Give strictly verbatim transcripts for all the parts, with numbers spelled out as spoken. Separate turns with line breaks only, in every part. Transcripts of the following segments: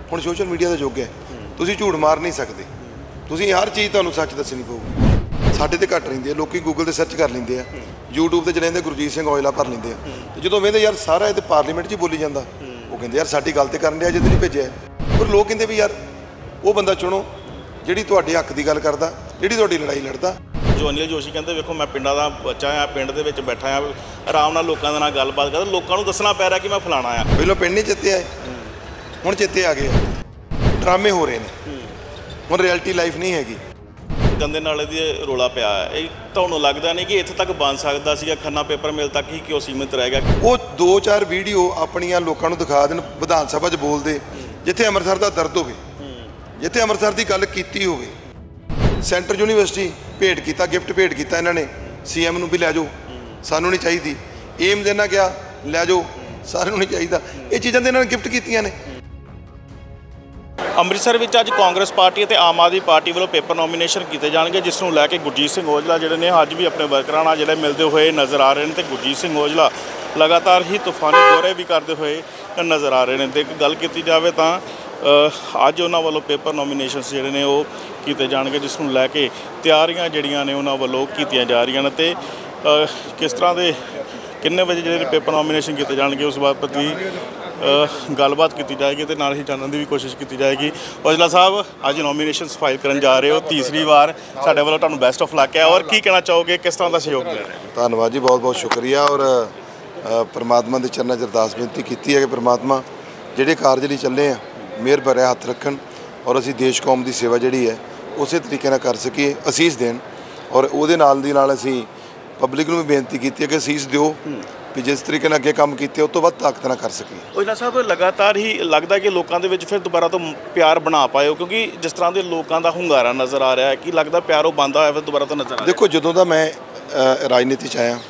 ਹੁਣ social media ਦਾ ਯੁੱਗ ਹੈ, ਤੁਸੀਂ ਝੂਠ ਮਾਰ ਨਹੀਂ ਸਕਦੇ। ਤੁਸੀਂ ਹਰ ਚੀਜ਼ ਤੁਹਾਨੂੰ ਸੱਚ ਦੱਸਣੀ ਪਊਗੀ। ਸਾਡੇ ਤੇ ਘੱਟ ਰਹਿੰਦੇ ਆ, ਲੋਕੀ ਗੂਗਲ ਤੇ ਸਰਚ ਕਰ ਲੈਂਦੇ ਆ, YouTube ਤੇ ਚਲਾਉਂਦੇ ਗੁਰਜੀਤ ਸਿੰਘ ਔਜਲਾ ਭਰ ਲੈਂਦੇ ਆ, ਤੇ ਜਦੋਂ ਵੇਂਦੇ ਯਾਰ ਸਾਰਾ ਇਹ ਤੇ ਪਾਰਲੀਮੈਂਟ 'ਚ ਹੀ ਬੋਲੀ ਜਾਂਦਾ, ਉਹ ਕਹਿੰਦੇ ਯਾਰ ਸਾਡੀ ਗੱਲ ਤੇ ਕਰਨ ਡਿਆ ਜਿੱਦ ਨਹੀਂ ਭੇਜਿਆ। ਪਰ ਲੋਕ ਕਹਿੰਦੇ ਵੀ ਯਾਰ ਉਹ ਬੰਦਾ ਚੁਣੋ ਜਿਹੜੀ ਤੁਹਾਡੇ ਹੱਕ ਦੀ ਗੱਲ ਕਰਦਾ, ਜਿਹੜੀ ਤੁਹਾਡੀ ਲੜਾਈ ਲੜਦਾ।
ਜੋ ਅਨਿਲ ਜੋਸ਼ੀ ਕਹਿੰਦੇ ਵੇਖੋ ਮੈਂ ਪਿੰਡਾਂ ਦਾ ਬੱਚਾ ਆ, ਪਿੰਡ ਦੇ ਵਿੱਚ ਬੈਠਾ ਆ, ਆਰਾਮ ਨਾਲ ਲੋਕਾਂ ਦੇ ਨਾਲ ਗੱਲਬਾਤ ਕਰਦਾ, ਲੋਕਾਂ ਨੂੰ ਦੱਸਣਾ ਪੈ ਰਿਹਾ ਕਿ ਮੈਂ ਫਲਾਣਾ ਆ।
ਪਹਿਲਾਂ ਪਿੰਡ ਨਹੀਂ ਚੇਤੇ ਆਏ, ਹੁਣ ਚੇਤੇ ਆ ਗਏ। ਡਰਾਮੇ ਹੋ ਰਹੇ ਨੇ, ਹੁਣ ਰਿਐਲਿਟੀ ਲਾਈਫ ਨਹੀਂ ਹੈਗੀ।
ਗੰਦੇ ਨਾਲੇ ਦੀ ਰੋਲਾ ਪਿਆ ਹੈ, ਇਹ ਤੁਹਾਨੂੰ ਲੱਗਦਾ ਨਹੀਂ ਕਿ ਇੱਥੇ ਤੱਕ ਬਣ ਸਕਦਾ ਸੀਗਾ? ਖੰਨਾ ਪੇਪਰ ਮਿਲ ਤੱਕ ਹੀ ਕਿਉਂ ਸੀਮਿਤ ਰਹਿ ਗਿਆ?
ਉਹ ਦੋ ਚਾਰ ਵੀਡੀਓ ਆਪਣੀਆਂ ਲੋਕਾਂ ਨੂੰ ਦਿਖਾ ਦੇਣ, ਵਿਧਾਨ ਸਭਾ 'ਚ ਬੋਲਦੇ, ਜਿੱਥੇ ਅੰਮ੍ਰਿਤਸਰ ਦਾ ਦਰਦ ਹੋਵੇ, ਜਿੱਥੇ ਅੰਮ੍ਰਿਤਸਰ ਦੀ ਗੱਲ ਕੀਤੀ ਹੋਵੇ। ਸੈਂਟਰ ਯੂਨੀਵਰਸਿਟੀ ਭੇਟ ਕੀਤਾ, ਗਿਫਟ ਭੇਟ ਕੀਤਾ ਇਹਨਾਂ ਨੇ ਸੀ ਐਮ ਨੂੰ ਵੀ ਲੈ ਜਾਓ, ਸਾਨੂੰ ਨਹੀਂ ਚਾਹੀਦੀ। ਏਮ ਦੇ ਨਾਲ ਕਿਹਾ ਲੈ ਜਾਓ, ਸਾਨੂੰ ਨਹੀਂ ਚਾਹੀਦਾ। ਇਹ ਚੀਜ਼ਾਂ ਤੇ ਇਹਨਾਂ ਨੇ ਗਿਫਟ ਕੀਤੀਆਂ ਨੇ।
ਅੰਮ੍ਰਿਤਸਰ ਵਿੱਚ ਅੱਜ ਕਾਂਗਰਸ ਪਾਰਟੀ ਅਤੇ ਆਮ ਆਦਮੀ ਪਾਰਟੀ ਵੱਲੋਂ ਪੇਪਰ ਨੋਮੀਨੇਸ਼ਨ ਕੀਤੇ ਜਾਣਗੇ, ਜਿਸ ਨੂੰ ਲੈ ਕੇ ਗੁਰਜੀਤ ਸਿੰਘ ਔਜਲਾ ਜਿਹੜੇ ਨੇ ਅੱਜ ਵੀ ਆਪਣੇ ਵਰਕਰਾਂ ਨਾਲ ਜਿਹੜੇ ਮਿਲਦੇ ਹੋਏ ਨਜ਼ਰ ਆ ਰਹੇ ਨੇ, ਤੇ ਗੁਰਜੀਤ ਸਿੰਘ ਔਜਲਾ ਲਗਾਤਾਰ ਹੀ ਤੂਫਾਨੀ ਦੌਰੇ ਵੀ ਕਰਦੇ ਹੋਏ ਨਜ਼ਰ ਆ ਰਹੇ ਨੇ। ਤੇ ਇੱਕ ਗੱਲ ਕੀਤੀ ਜਾਵੇ ਤਾਂ ਅੱਜ ਉਹਨਾਂ ਵੱਲੋਂ ਪੇਪਰ ਨੋਮੀਨੇਸ਼ਨਸ ਜਿਹੜੇ ਨੇ ਉਹ ਕੀਤੇ ਜਾਣਗੇ, ਜਿਸ ਨੂੰ ਲੈ ਕੇ ਤਿਆਰੀਆਂ ਜਿਹੜੀਆਂ ਨੇ ਉਹਨਾਂ ਵੱਲੋਂ ਕੀਤੀਆਂ ਜਾ ਰਹੀਆਂ ਨੇ। ਤੇ ਕਿਸ ਤਰ੍ਹਾਂ ਦੇ ਕਿੰਨੇ ਵਜੇ ਜਿਹੜੇ ਪੇਪਰ ਨੋਮੀਨੇਸ਼ਨ ਕੀਤੇ ਜਾਣਗੇ ਉਸ ਬਾਬਤ ਵੀ ਗੱਲਬਾਤ ਕੀਤੀ ਜਾਏਗੀ, ਤੇ ਨਾਲ ਹੀ ਜਾਣਨ ਦੀ ਵੀ ਕੋਸ਼ਿਸ਼ ਕੀਤੀ ਜਾਏਗੀ। ਔਜਲਾ ਸਾਹਿਬ, ਅੱਜ ਨੋਮੀਨੇਸ਼ਨਸ ਫਾਈਲ ਕਰਨ ਜਾ ਰਹੇ ਹੋ, ਤੀਸਰੀ ਵਾਰ, ਸਾਡੇ ਵੱਲੋਂ ਤੁਹਾਨੂੰ ਬੈਸਟ ਆਫ ਲੱਕ ਹੈ। ਔਰ ਕੀ ਕਹਿਣਾ ਚਾਹੋਗੇ, ਕਿਸ ਤਰ੍ਹਾਂ ਦਾ ਸਹਿਯੋਗ ਮਿਲ ਰਿਹਾ?
ਧੰਨਵਾਦ ਜੀ, ਬਹੁਤ ਬਹੁਤ ਸ਼ੁਕਰੀਆ। ਔਰ ਪਰਮਾਤਮਾ ਦੇ ਚਰਨਾਂ 'ਚ ਅਰਦਾਸ ਬੇਨਤੀ ਕੀਤੀ ਹੈ ਕਿ ਪਰਮਾਤਮਾ ਜਿਹੜੇ ਕਾਰਜ ਲਈ ਚੱਲੇ ਆ ਮਿਹਰ ਭਰਿਆ ਹੱਥ ਰੱਖਣ, ਔਰ ਅਸੀਂ ਦੇਸ਼ ਕੌਮ ਦੀ ਸੇਵਾ ਜਿਹੜੀ ਹੈ ਉਸੇ ਤਰੀਕੇ ਨਾਲ ਕਰ ਸਕੀਏ, ਅਸੀਸ ਦੇਣ। ਔਰ ਉਹਦੇ ਨਾਲ ਦੀ ਨਾਲ ਅਸੀਂ ਪਬਲਿਕ ਨੂੰ ਵੀ ਬੇਨਤੀ ਕੀਤੀ ਹੈ ਕਿ ਅਸੀਸ ਦਿਓ, ਵੀ ਜਿਸ ਤਰੀਕੇ ਨਾਲ ਅੱਗੇ ਕੰਮ ਕੀਤੇ ਉਸ ਤੋਂ ਵੱਧ ਤਾਕਤ ਨਾਲ ਕਰ ਸਕੀਏ।
ਔਜਲਾ ਸਾਹਿਬ, ਲਗਾਤਾਰ ਹੀ ਲੱਗਦਾ ਕਿ ਲੋਕਾਂ ਦੇ ਵਿੱਚ ਫਿਰ ਦੁਬਾਰਾ ਤੋਂ ਪਿਆਰ ਬਣਾ ਪਾਇਓ, ਕਿਉਂਕਿ ਜਿਸ ਤਰ੍ਹਾਂ ਦੇ ਲੋਕਾਂ ਦਾ ਹੁੰਗਾਰਾ ਨਜ਼ਰ ਆ ਰਿਹਾ ਹੈ ਕਿ ਲੱਗਦਾ ਪਿਆਰ ਉਹ ਬੰਦਾ ਹੋਇਆ ਫਿਰ ਦੁਬਾਰਾ ਤੋਂ ਨਜ਼ਰ ਆ ਰਿਹਾ।
ਦੇਖੋ, ਜਦੋਂ ਦਾ ਮੈਂ ਰਾਜਨੀਤੀ 'ਚ ਆਇਆ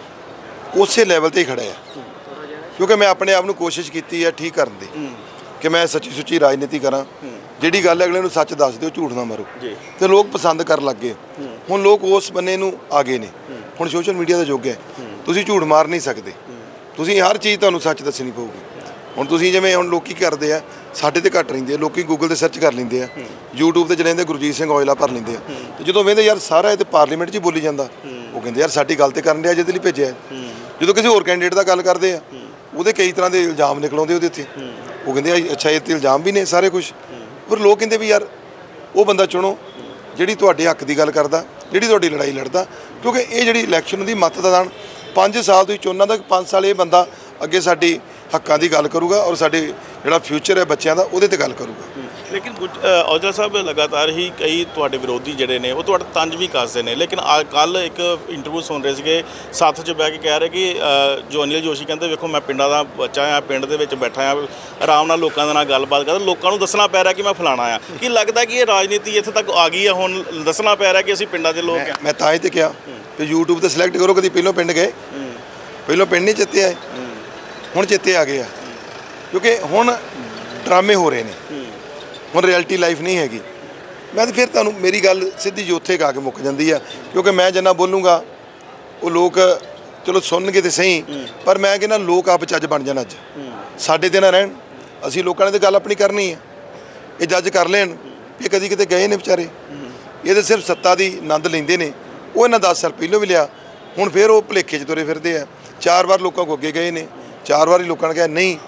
ਉਸੇ ਲੈਵਲ 'ਤੇ ਹੀ ਖੜ੍ਹਾ ਆ, ਕਿਉਂਕਿ ਮੈਂ ਆਪਣੇ ਆਪ ਨੂੰ ਕੋਸ਼ਿਸ਼ ਕੀਤੀ ਹੈ ਠੀਕ ਕਰਨ ਦੀ, ਕਿ ਮੈਂ ਸੱਚੀ ਸੁੱਚੀ ਰਾਜਨੀਤੀ ਕਰਾਂ। ਜਿਹੜੀ ਗੱਲ ਅਗਲੇ ਨੂੰ ਸੱਚ ਦੱਸ ਦਿਓ, ਝੂਠ ਨਾ ਮਾਰੋ, ਤੇ ਲੋਕ ਪਸੰਦ ਕਰਨ ਲੱਗ ਗਏ। ਹੁਣ ਲੋਕ ਉਸ ਬੰਨੇ ਨੂੰ ਆ ਗਏ ਨੇ। ਹੁਣ ਸੋਸ਼ਲ ਮੀਡੀਆ ਦਾ ਯੁੱਗ ਹੈ, ਤੁਸੀਂ ਝੂਠ ਮਾਰ ਨਹੀਂ ਸਕਦੇ। ਤੁਸੀਂ ਹਰ ਚੀਜ਼ ਤੁਹਾਨੂੰ ਸੱਚ ਦੱਸਣੀ ਪਊਗੀ। ਹੁਣ ਤੁਸੀਂ ਜਿਵੇਂ ਹੁਣ ਲੋਕੀ ਕਰਦੇ ਆ, ਸਾਡੇ ਤੇ ਘੱਟ ਰਹਿੰਦੇ ਆ, ਲੋਕੀ ਗੂਗਲ ਤੇ ਸਰਚ ਕਰ ਲੈਂਦੇ ਆ, YouTube ਤੇ ਚਲਾਉਂਦੇ ਗੁਰਜੀਤ ਸਿੰਘ ਔਜਲਾ ਭਰ ਲੈਂਦੇ ਆ, ਤੇ ਜਦੋਂ ਵੇਂਦੇ ਯਾਰ ਸਾਰਾ ਇਹ ਤੇ ਪਾਰਲੀਮੈਂਟ 'ਚ ਹੀ ਬੋਲੀ ਜਾਂਦਾ, ਉਹ ਕਹਿੰਦੇ ਯਾਰ ਸਾਡੀ ਗੱਲ ਤੇ ਕਰਨ ਡਿਆ ਜਿਹਦੇ ਲਈ ਭੇਜਿਆ। ਜਦੋਂ ਕਿਸੇ ਹੋਰ ਕੈਂਡੀਡੇਟ ਦਾ ਗੱਲ ਕਰਦੇ ਆ, ਉਹਦੇ ਕਈ ਤਰ੍ਹਾਂ ਦੇ ਇਲਜ਼ਾਮ ਨਿਕਲਾਉਂਦੇ ਉਹਦੇ ਉੱਤੇ, ਉਹ ਕਹਿੰਦੇ ਅੱਛਾ ਇਹ ਤੇ ਇਲਜ਼ਾਮ ਵੀ ਨੇ ਸਾਰੇ ਕੁਛ। ਪਰ ਲੋਕ ਕਹਿੰਦੇ ਵੀ ਯਾਰ ਉਹ ਬੰਦਾ ਚੁਣੋ ਜਿਹੜੀ ਤੁਹਾਡੇ ਹੱਕ ਦੀ ਗੱਲ ਕਰਦਾ, ਜਿਹੜੀ ਤੁਹਾਡੀ ਲੜਾਈ ਲੜਦਾ। ਕਿਉਂਕਿ ਇਹ ਜਿਹੜੀ ਇਲੈਕਸ਼ਨ ਦੀ ਮਤਦਾਨ ਪੰਜ ਸਾਲ ਤੋਂ ਚੋਣਾਂ ਦਾ, ਪੰਜ ਸਾਲ ਇਹ ਬੰਦਾ ਅੱਗੇ ਸਾਡੀ ਹੱਕਾਂ ਦੀ ਗੱਲ ਕਰੂਗਾ, ਔਰ ਸਾਡੇ ਜਿਹੜਾ ਫਿਊਚਰ ਹੈ ਬੱਚਿਆਂ ਦਾ ਉਹਦੇ ਤੇ ਗੱਲ ਕਰੂਗਾ।
ਲੇਕਿਨ ਔਜਲਾ ਸਾਹਿਬ, ਲਗਾਤਾਰ ਹੀ ਕਈ ਤੁਹਾਡੇ ਵਿਰੋਧੀ ਜਿਹੜੇ ਨੇ ਉਹ ਤੁਹਾਡਾ ਤੰਜ ਵੀ ਕੱਸਦੇ ਨੇ, ਲੇਕਿਨ ਕੱਲ੍ਹ ਇੱਕ ਇੰਟਰਵਿਊ ਸੁਣ ਰਹੇ ਸੀਗੇ, ਸੱਥ 'ਚ ਬਹਿ ਕੇ ਕਹਿ ਰਹੇ ਕਿ ਜੋ ਅਨਿਲ ਜੋਸ਼ੀ ਕਹਿੰਦੇ ਵੇਖੋ ਮੈਂ ਪਿੰਡਾਂ ਦਾ ਬੱਚਾ ਆ, ਪਿੰਡ ਦੇ ਵਿੱਚ ਬੈਠਾ ਆ, ਆਰਾਮ ਨਾਲ ਲੋਕਾਂ ਦੇ ਨਾਲ ਗੱਲਬਾਤ ਕਰਦਾ, ਲੋਕਾਂ ਨੂੰ ਦੱਸਣਾ ਪੈ ਰਿਹਾ ਕਿ ਮੈਂ ਫਲਾਣਾ ਆ। ਕੀ ਲੱਗਦਾ ਕਿ ਇਹ ਰਾਜਨੀਤੀ ਇੱਥੇ ਤੱਕ ਆ ਗਈ ਆ, ਹੁਣ ਦੱਸਣਾ ਪੈ ਰਿਹਾ ਕਿ ਅਸੀਂ ਪਿੰਡਾਂ ਦੇ ਲੋਕ ਆ?
ਮੈਂ ਤਾਂ ਹੀ ਤੇ ਕਿਹਾ ਕਿ YouTube ਤੇ ਸਿਲੈਕਟ ਕਰੋ, ਕਦੀ ਪਹਿਲੋਂ ਪਿੰਡ ਗਏ, ਪਹਿਲੋਂ ਪਿੰਡ ਨਹੀਂ ਚੇਤੇ ਆਏ, ਹੁਣ ਚੇਤੇ ਆ ਗਏ ਆ। ਕਿਉਂਕਿ ਹੁਣ ਡਰਾਮੇ ਹੋ ਰਹੇ ਨੇ, ਹੁਣ ਰਿਐਲਿਟੀ ਲਾਈਫ ਨਹੀਂ ਹੈਗੀ। ਮੈਂ ਤਾਂ ਫਿਰ ਤੁਹਾਨੂੰ ਮੇਰੀ ਗੱਲ ਸਿੱਧੀ ਜਿਹੀ ਉੱਥੇ ਗਾ ਕੇ ਮੁੱਕ ਜਾਂਦੀ ਆ, ਕਿਉਂਕਿ ਮੈਂ ਜਿੰਨਾ ਬੋਲੂੰਗਾ ਉਹ ਲੋਕ ਚਲੋ ਸੁਣਨਗੇ ਤੇ ਸਹੀ, ਪਰ ਮੈਂ ਕਹਿੰਦਾ ਲੋਕ ਆਪ ਜੱਜ ਬਣ ਜਾਣ। ਅੱਜ ਸਾਡੇ ਤੇ ਨਾ ਰਹਿਣ, ਅਸੀਂ ਲੋਕਾਂ ਨੇ ਤਾਂ ਗੱਲ ਆਪਣੀ ਕਰਨੀ ਆ, ਇਹ ਜੱਜ ਕਰ ਲੈਣ। ਇਹ ਕਦੀ ਕਿਤੇ ਗਏ ਨੇ ਵਿਚਾਰੇ, ਇਹ ਤਾਂ ਸਿਰਫ ਸੱਤਾ ਦੀ ਆਨੰਦ ਲੈਂਦੇ ਨੇ। ਉਹ ਇਹਨਾਂ ਦਸ ਸਾਲ ਪਹਿਲੋਂ ਵੀ ਲਿਆ, ਹੁਣ ਫਿਰ ਉਹ ਭੁਲੇਖੇ 'ਚ ਤੁਰੇ ਫਿਰਦੇ ਆ। ਚਾਰ ਵਾਰ ਲੋਕਾਂ ਕੋਲ ਅੱਗੇ ਗਏ ਨੇ, ਚਾਰ ਵਾਰੀ ਲੋਕਾਂ ਨੇ ਕਿਹਾ ਨਹੀਂ।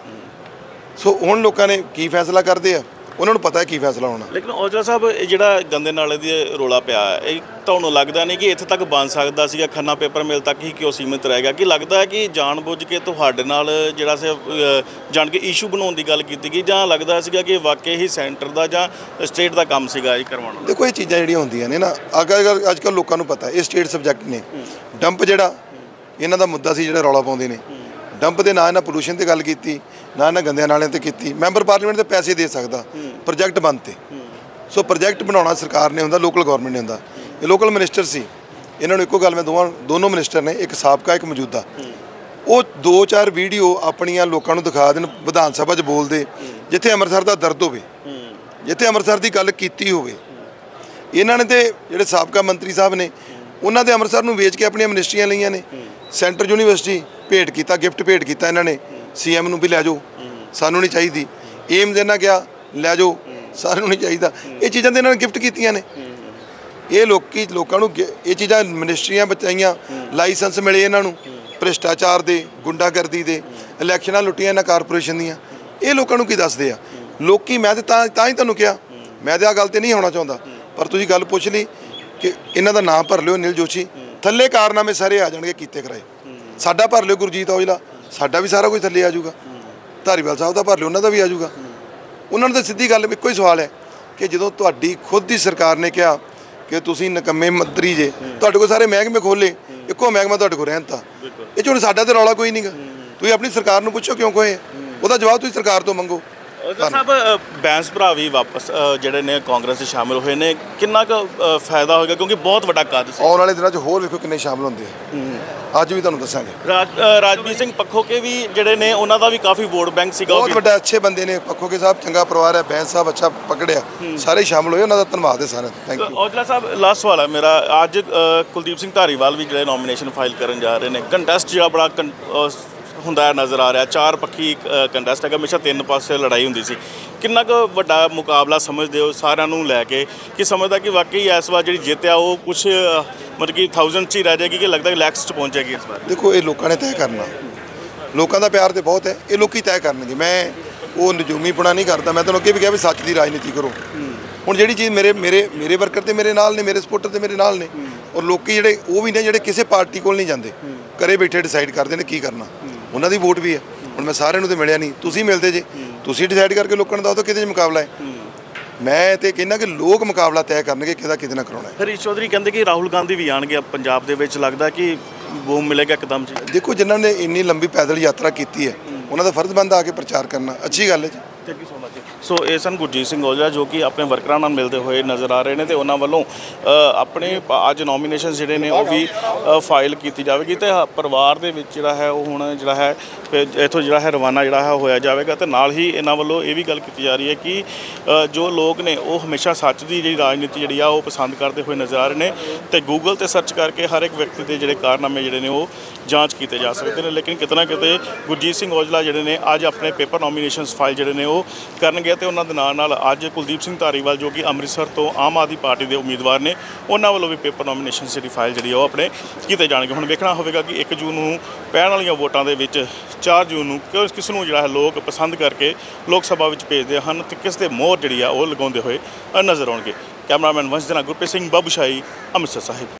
ਸੋ ਹੁਣ ਲੋਕਾਂ ਨੇ ਕੀ ਫੈਸਲਾ ਕਰਦੇ ਆ, ਉਹਨਾਂ ਨੂੰ ਪਤਾ ਹੈ ਕੀ ਫੈਸਲਾ ਹੋਣਾ।
ਲੇਕਿਨ ਔਜਲਾ ਸਾਹਿਬ, ਇਹ ਜਿਹੜਾ ਗੰਦੇ ਨਾਲੇ ਦੀ ਰੋਲਾ ਪਿਆ ਹੈ, ਇਹ ਤੁਹਾਨੂੰ ਲੱਗਦਾ ਨਹੀਂ ਕਿ ਇੱਥੇ ਤੱਕ ਬਣ ਸਕਦਾ ਸੀਗਾ? ਖੰਨਾ ਪੇਪਰ ਮਿਲ ਤੱਕ ਹੀ ਕਿਉਂ ਸੀਮਿਤ ਰਹਿ ਗਿਆ? ਕਿ ਲੱਗਦਾ ਹੈ ਕਿ ਜਾਣ ਬੁੱਝ ਕੇ ਤੁਹਾਡੇ ਨਾਲ ਜਿਹੜਾ ਸੀ ਜਾਣ ਕੇ ਇਸ਼ੂ ਬਣਾਉਣ ਦੀ ਗੱਲ ਕੀਤੀ ਗਈ, ਜਾਂ ਲੱਗਦਾ ਸੀਗਾ ਕਿ ਵਾਕਈ ਹੀ ਸੈਂਟਰ ਦਾ ਜਾਂ ਸਟੇਟ ਦਾ ਕੰਮ ਸੀਗਾ ਇਹ ਕਰਵਾਉਣਾ?
ਦੇਖੋ, ਇਹ ਚੀਜ਼ਾਂ ਜਿਹੜੀਆਂ ਹੁੰਦੀਆਂ ਨੇ ਨਾ, ਅਗਰ ਅੱਜ ਕੱਲ੍ਹ ਲੋਕਾਂ ਨੂੰ ਪਤਾ ਇਹ ਸਟੇਟ ਸਬਜੈਕਟ ਨੇ। ਡੰਪ ਜਿਹੜਾ ਇਹਨਾਂ ਦਾ ਮੁੱਦਾ ਸੀ, ਜਿਹੜਾ ਰੌਲਾ ਪਾਉਂਦੇ ਨੇ, ਡੰਪ ਦੇ ਨਾ ਇਹਨਾਂ ਪੋਲੂਸ਼ਨ 'ਤੇ ਗੱਲ ਕੀਤੀ, ਨਾ ਇਹਨਾਂ ਗੰਦਿਆਂ ਨਾਲਿਆਂ 'ਤੇ ਕੀਤੀ। ਮੈਂਬਰ ਪਾਰਲੀਮੈਂਟ ਦੇ ਪੈਸੇ ਦੇ ਸਕਦਾ, ਪ੍ਰੋਜੈਕਟ ਬੰਦ 'ਤੇ। ਸੋ ਪ੍ਰੋਜੈਕਟ ਬਣਾਉਣਾ ਸਰਕਾਰ ਨੇ ਹੁੰਦਾ, ਲੋਕਲ ਗੌਰਮੈਂਟ ਨੇ ਹੁੰਦਾ। ਇਹ ਲੋਕਲ ਮਿਨਿਸਟਰ ਸੀ, ਇਹਨਾਂ ਨੂੰ ਇੱਕੋ ਗੱਲ, ਮੈਂ ਦੋਵਾਂ ਦੋਨੋਂ ਮਿਨਿਸਟਰ ਨੇ, ਇੱਕ ਸਾਬਕਾ ਇੱਕ ਮੌਜੂਦਾ, ਉਹ ਦੋ ਚਾਰ ਵੀਡੀਓ ਆਪਣੀਆਂ ਲੋਕਾਂ ਨੂੰ ਦਿਖਾ ਦੇਣ, ਵਿਧਾਨ ਸਭਾ 'ਚ ਬੋਲਦੇ, ਜਿੱਥੇ ਅੰਮ੍ਰਿਤਸਰ ਦਾ ਦਰਦ ਹੋਵੇ, ਜਿੱਥੇ ਅੰਮ੍ਰਿਤਸਰ ਦੀ ਗੱਲ ਕੀਤੀ ਹੋਵੇ। ਇਹਨਾਂ ਨੇ ਤੇ ਜਿਹੜੇ ਸਾਬਕਾ ਮੰਤਰੀ ਸਾਹਿਬ ਨੇ, ਉਹਨਾਂ ਦੇ ਅੰਮ੍ਰਿਤਸਰ ਨੂੰ ਵੇਚ ਕੇ ਆਪਣੀਆਂ ਮਿਨਿਸਟਰੀਆਂ ਲਈਆਂ ਨੇ। ਸੈਂਟਰ ਯੂਨੀਵਰਸਿਟੀ ਭੇਟ ਕੀਤਾ, ਗਿਫਟ ਭੇਟ ਕੀਤਾ ਇਹਨਾਂ ਨੇ ਸੀ ਐਮ ਨੂੰ ਵੀ ਲੈ ਜਾਓ, ਸਾਨੂੰ ਨਹੀਂ ਚਾਹੀਦੀ। ਏਮ ਦੇ ਨਾਲ ਕਿਹਾ ਲੈ ਜਾਓ, ਸਾਰਿਆਂ ਨੂੰ ਨਹੀਂ ਚਾਹੀਦਾ। ਇਹ ਚੀਜ਼ਾਂ ਤਾਂ ਇਹਨਾਂ ਨੇ ਗਿਫਟ ਕੀਤੀਆਂ ਨੇ। ਇਹ ਲੋਕੀ ਲੋਕਾਂ ਨੂੰ ਗ- ਇਹ ਚੀਜ਼ਾਂ ਮਿਨਿਸਟਰੀਆਂ ਬਚਾਈਆਂ, ਲਾਇਸੈਂਸ ਮਿਲੇ ਇਹਨਾਂ ਨੂੰ ਭ੍ਰਿਸ਼ਟਾਚਾਰ ਦੇ, ਗੁੰਡਾਗਰਦੀ ਦੇ, ਇਲੈਕਸ਼ਨਾਂ ਲੁੱਟੀਆਂ ਇਹਨਾਂ ਕਾਰਪੋਰੇਸ਼ਨ ਦੀਆਂ। ਇਹ ਲੋਕਾਂ ਨੂੰ ਕੀ ਦੱਸਦੇ ਆ ਲੋਕੀ? ਮੈਂ ਤਾਂ ਤਾਂ ਤਾਂ ਹੀ ਤੁਹਾਨੂੰ ਕਿਹਾ, ਮੈਂ ਤਾਂ ਆਹ ਗੱਲ ਤੇ ਨਹੀਂ ਹੋਣਾ ਚਾਹੁੰਦਾ, ਪਰ ਤੁਸੀਂ ਗੱਲ ਪੁੱਛ ਲਈ ਕਿ ਇਹਨਾਂ ਦਾ ਨਾਮ ਭਰ ਲਿਓ ਅਨਿਲ ਜੋਸ਼ੀ, ਥੱਲੇ ਕਾਰਨਾਮੇ ਸਾਰੇ ਆ ਜਾਣਗੇ ਕੀਤੇ ਕਰਾਏ। ਸਾਡਾ ਭਰ ਲਿਓ ਗੁਰਜੀਤ ਔਜਲਾ, ਸਾਡਾ ਵੀ ਸਾਰਾ ਕੁਝ ਥੱਲੇ ਆ ਜਾਊਗਾ। ਧਾਰੀਵਾਲ ਸਾਹਿਬ ਦਾ ਭਰ ਲਿਓ, ਉਹਨਾਂ ਦਾ ਵੀ ਆ ਜਾਊਗਾ। ਉਹਨਾਂ ਨੂੰ ਤਾਂ ਸਿੱਧੀ ਗੱਲ ਇੱਕੋ ਹੀ ਸਵਾਲ ਹੈ ਕਿ ਜਦੋਂ ਤੁਹਾਡੀ ਖੁਦ ਦੀ ਸਰਕਾਰ ਨੇ ਕਿਹਾ ਕਿ ਤੁਸੀਂ ਨਿਕੰਮੇ ਮੰਤਰੀ ਜੇ, ਤੁਹਾਡੇ ਕੋਲ ਸਾਰੇ ਮਹਿਕਮੇ ਖੋਲ੍ਹੇ, ਇੱਕੋ ਮਹਿਕਮਾ ਤੁਹਾਡੇ ਕੋਲ ਰਹਿਣ ਤਾ। ਇਹ 'ਚ ਹੁਣ ਸਾਡਾ ਤਾਂ ਰੌਲਾ ਕੋਈ ਨਹੀਂ ਗਾ। ਤੁਸੀਂ ਆਪਣੀ ਸਰਕਾਰ ਨੂੰ ਪੁੱਛੋ ਕਿਉਂ ਖੋਏ, ਉਹਦਾ ਜਵਾਬ ਤੁਸੀਂ ਸਰਕਾਰ ਤੋਂ ਮੰਗੋ।
ਔਜਲਾ ਸਾਹਿਬ, ਬੈਂਸ ਭਰਾ ਵੀ ਵਾਪਸ ਜਿਹੜੇ ਨੇ ਕਾਂਗਰਸ 'ਚ ਸ਼ਾਮਿਲ ਹੋਏ ਨੇ, ਕਿੰਨਾ ਕੁ ਫਾਇਦਾ ਹੋਏਗਾ? ਕਿਉਂਕਿ ਬਹੁਤ ਵੱਡਾ ਕੱਦ ਸੀ।
ਆਉਣ ਵਾਲੇ ਦਿਨਾਂ 'ਚ ਹੋਰ ਵੇਖੋ ਕਿੰਨੇ ਸ਼ਾਮਿਲ ਹੁੰਦੇ ਆ, ਅੱਜ ਵੀ ਤੁਹਾਨੂੰ ਦੱਸਾਂਗੇ।
ਰਾਜ ਰਾਜਵੀਰ ਸਿੰਘ ਪੱਖੋਕੇ ਵੀ ਜਿਹੜੇ ਨੇ, ਉਹਨਾਂ ਦਾ ਵੀ ਕਾਫੀ ਵੋਟ ਬੈਂਕ ਸੀਗਾ।
ਬਹੁਤ ਵੱਡਾ, ਅੱਛੇ ਬੰਦੇ ਨੇ। ਪੱਖੋਕੇ ਸਾਹਿਬ ਚੰਗਾ ਪਰਿਵਾਰ ਹੈ, ਬੈਂਸ ਸਾਹਿਬ ਅੱਛਾ ਪਕੜਿਆ, ਸਾਰੇ ਸ਼ਾਮਿਲ ਹੋਏ, ਉਹਨਾਂ ਦਾ ਧੰਨਵਾਦ ਹੈ ਸਾਰਿਆਂ ਦਾ। Thank you.
Aujla Sahib, last ਸਵਾਲ ਹੈ ਮੇਰਾ। ਅੱਜ ਕੁਲਦੀਪ ਸਿੰਘ ਧਾਰੀਵਾਲ ਵੀ ਜਿਹੜੇ ਨੋਮੀਨੇਸ਼ਨ ਫਾਈਲ ਕਰਨ ਜਾ ਰਹੇ ਨੇ, ਕੰਟੈਸਟ ਜਿਹੜਾ ਬੜਾ ਕੰ- ਅ, ਹੁੰਦਾ ਨਜ਼ਰ ਆ ਰਿਹਾ, ਚਾਰ ਪੱਖੀ ਕੰਟੈਸਟ ਹੈਗਾ, ਹਮੇਸ਼ਾ ਤਿੰਨ ਪਾਸੇ ਲੜਾਈ ਹੁੰਦੀ ਸੀ। ਕਿੰਨਾ ਕੁ ਵੱਡਾ ਮੁਕਾਬਲਾ ਸਮਝਦੇ ਹੋ ਸਾਰਿਆਂ ਨੂੰ ਲੈ ਕੇ, ਕਿ ਸਮਝਦਾ ਕਿ ਵਾਕਈ ਇਸ ਵਾਰ ਜਿਹੜੀ ਜਿੱਤ ਆ ਉਹ ਕੁਛ ਮਤਲਬ ਕਿ ਥਾਊਜ਼ੈਂਡ 'ਚ ਹੀ ਰਹਿ ਜਾਏਗੀ, ਕਿ ਲੱਗਦਾ ਕਿ ਲੈਕਸ 'ਚ ਪਹੁੰਚੇਗੀ ਇਸ ਵਾਰ?
ਦੇਖੋ, ਇਹ ਲੋਕਾਂ ਨੇ ਤੈਅ ਕਰਨਾ, ਲੋਕਾਂ ਦਾ ਪਿਆਰ ਤੇ ਬਹੁਤ ਹੈ, ਇਹ ਲੋਕੀ ਤੈਅ ਕਰਨਗੇ। ਮੈਂ ਉਹ ਨਜੂਮੀਪੁਣਾ ਨਹੀਂ ਕਰਦਾ। ਮੈਂ ਤੁਹਾਨੂੰ ਅੱਗੇ ਵੀ ਕਿਹਾ ਵੀ ਸੱਚ ਦੀ ਰਾਜਨੀਤੀ ਕਰੋ। ਹੁਣ ਜਿਹੜੀ ਚੀਜ਼ ਮੇਰੇ ਮੇਰੇ ਮੇਰੇ ਵਰਕਰ ਤੇ ਮੇਰੇ ਨਾਲ ਨੇ, ਮੇਰੇ ਸਪੋਰਟਰ ਤੇ ਮੇਰੇ ਨਾਲ ਨੇ, ਔਰ ਲੋਕੀ ਜਿਹੜੇ ਉਹ ਵੀ ਨੇ ਜਿਹੜੇ ਕਿਸੇ ਪਾਰਟੀ ਕੋਲ ਨਹੀਂ ਜਾਂਦੇ, ਘਰੇ ਬੈਠੇ ਡਿਸਾਈਡ ਕਰਦੇ ਨੇ ਕੀ ਕਰਨਾ। ਉਹਨਾਂ ਦੀ ਵੋਟ ਵੀ ਹੈ। ਹੁਣ ਮੈਂ ਸਾਰਿਆਂ ਨੂੰ ਤਾਂ ਮਿਲਿਆ ਨਹੀਂ, ਤੁਸੀਂ ਮਿਲਦੇ ਜੇ, ਤੁਸੀਂ ਡਿਸਾਈਡ ਕਰਕੇ ਲੋਕਾਂ ਨੂੰ ਦੱਸੋ ਤਾਂ ਕਿਹਦੇ 'ਚ ਮੁਕਾਬਲਾ ਹੈ। ਮੈਂ ਤੇ ਕਹਿੰਦਾ ਕਿ ਲੋਕ ਮੁਕਾਬਲਾ ਤੈਅ ਕਰਨਗੇ ਕਿਹਦਾ ਕਿਹਦੇ ਨਾਲ ਕਰਾਉਣਾ ਹੈ।
ਹਰੀਸ਼ ਚੌਧਰੀ ਕਹਿੰਦੇ ਕਿ ਰਾਹੁਲ ਗਾਂਧੀ ਵੀ ਆਣਗੇ ਪੰਜਾਬ ਦੇ ਵਿੱਚ, ਲੱਗਦਾ ਕਿ ਬੂਮ ਮਿਲੇਗਾ ਇੱਕਦਮ ਜੀ?
ਦੇਖੋ, ਜਿਨ੍ਹਾਂ ਨੇ ਇੰਨੀ ਲੰਬੀ ਪੈਦਲ ਯਾਤਰਾ ਕੀਤੀ ਹੈ, ਉਹਨਾਂ ਦਾ ਫਰਜ਼ ਬਣਦਾ ਆ ਕੇ ਪ੍ਰਚਾਰ ਕਰਨਾ। ਅੱਛੀ ਗੱਲ ਹੈ ਜੀ।
Thank you so much. So ਇਹ ਸਨ ਗੁਰਜੀਤ ਸਿੰਘ ਔਜਲਾ, ਜੋ ਕਿ ਆਪਣੇ ਵਰਕਰਾਂ ਨਾਲ ਮਿਲਦੇ ਹੋਏ ਨਜ਼ਰ ਆ ਰਹੇ ਨੇ, ਤੇ ਉਹਨਾਂ ਵੱਲੋਂ ਆਪਣੇ ਅੱਜ ਨੋਮੀਨੇਸ਼ਨ ਜਿਹੜੇ ਨੇ ਉਹ ਵੀ ਫਾਈਲ ਕੀਤੀ ਜਾਵੇਗੀ, ਤੇ ਪਰਿਵਾਰ ਦੇ ਵਿੱਚ ਜਿਹੜਾ ਹੈ ਉਹ ਹੁਣ ਜਿਹੜਾ ਹੈ ਇੱਥੋਂ ਜਿਹੜਾ ਹੈ ਰਵਾਨਾ ਜਿਹੜਾ ਹੈ ਹੋਇਆ ਜਾਵੇਗਾ। ਤੇ ਨਾਲ ਹੀ ਇਹਨਾਂ ਵੱਲੋਂ ਇਹ ਵੀ ਗੱਲ ਕੀਤੀ ਜਾ ਰਹੀ ਹੈ ਕਿ ਜੋ ਲੋਕ ਨੇ ਉਹ ਹਮੇਸ਼ਾ ਸੱਚ ਦੀ ਜਿਹੜੀ ਰਾਜਨੀਤੀ ਜਿਹੜੀ ਆ ਉਹ ਪਸੰਦ ਕਰਦੇ ਹੋਏ ਨਜ਼ਰ ਆ ਰਹੇ ਨੇ, ਤੇ ਗੂਗਲ ਤੇ ਸਰਚ ਕਰਕੇ ਹਰ ਇੱਕ ਵਿਅਕਤੀ ਦੇ ਜਿਹੜੇ ਕਾਰਨਾਮੇ ਜਿਹੜੇ ਨੇ ਉਹ ਜਾਂਚ ਕੀਤੇ ਜਾ ਸਕਦੇ ਨੇ। ਲੇਕਿਨ ਕਿਤੇ ਨਾ ਕਿਤੇ ਗੁਰਜੀਤ ਸਿੰਘ ਔਜਲਾ ਜਿਹੜੇ ਨੇ ਅੱਜ ਆਪਣੇ ਪੇਪਰ ਨੋਮੀਨੇਸ਼ਨਸ ਫਾਈਲ ਜਿਹੜੇ ਨੇ ਉਹ ਕਰਨਗੇ, ਤੇ ਉਹਨਾਂ ਦੇ ਨਾਲ ਨਾਲ ਅੱਜ ਕੁਲਦੀਪ ਸਿੰਘ ਧਾਰੀਵਾਲ ਜੋ ਕਿ ਅੰਮ੍ਰਿਤਸਰ ਤੋਂ ਆਮ ਆਦਮੀ ਪਾਰਟੀ ਦੇ ਉਮੀਦਵਾਰ ਨੇ, ਉਹਨਾਂ ਵੱਲੋਂ ਵੀ ਪੇਪਰ ਨੋਮੀਨੇਸ਼ਨ ਜਿਹੜੀ ਫਾਈਲ ਜਿਹੜੀ ਉਹ ਆਪਣੇ ਕੀਤੇ ਜਾਣਗੇ। ਹੁਣ ਵੇਖਣਾ ਹੋਵੇਗਾ ਕਿ ਇੱਕ ਜੂਨ ਨੂੰ ਪੈਣ ਵਾਲੀਆਂ ਵੋਟਾਂ ਦੇ ਵਿੱਚ ਚਾਰ ਜੂਨ ਨੂੰ ਕਿਸ ਕਿਸ ਨੂੰ ਜਿਹੜਾ ਹੈ ਲੋਕ ਪਸੰਦ ਕਰਕੇ ਲੋਕ ਸਭਾ ਵਿੱਚ ਭੇਜਦੇ ਹਨ, ਤੇ ਕਿਸ ਦੇ ਮੋਹਰ ਜਿਹੜੀ ਆ ਉਹ ਲਗਾਉਂਦੇ ਹੋਏ ਨਜ਼ਰ ਆਉਣਗੇ। ਕੈਮਰਾਮੈਨ ਵੰਸ਼ ਦੇ ਨਾਲ ਗੁਰਪ੍ਰੀਤ ਸਿੰਘ, ਬਾਬੂ ਸ਼ਾਹੀ, ਅੰਮ੍ਰਿਤਸਰ ਸਾਹਿਬ।